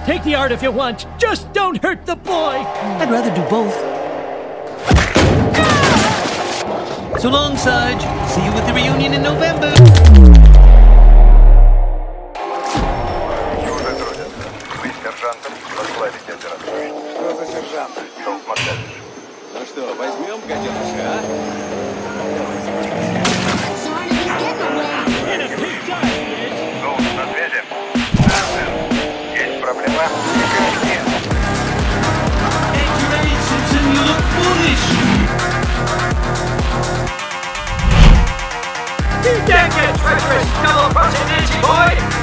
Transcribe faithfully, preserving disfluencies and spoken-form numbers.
Take the art if you want. Just don't hurt the boy. I'd rather do both. So long, Sarge. See you at the reunion in November. Что за сержант? Ну что, возьмем гаденыша, а? Ну, на связи. Есть проблема? Hey, Simpson, you look foolish. You can't get treacherous, fellow Nancy boy!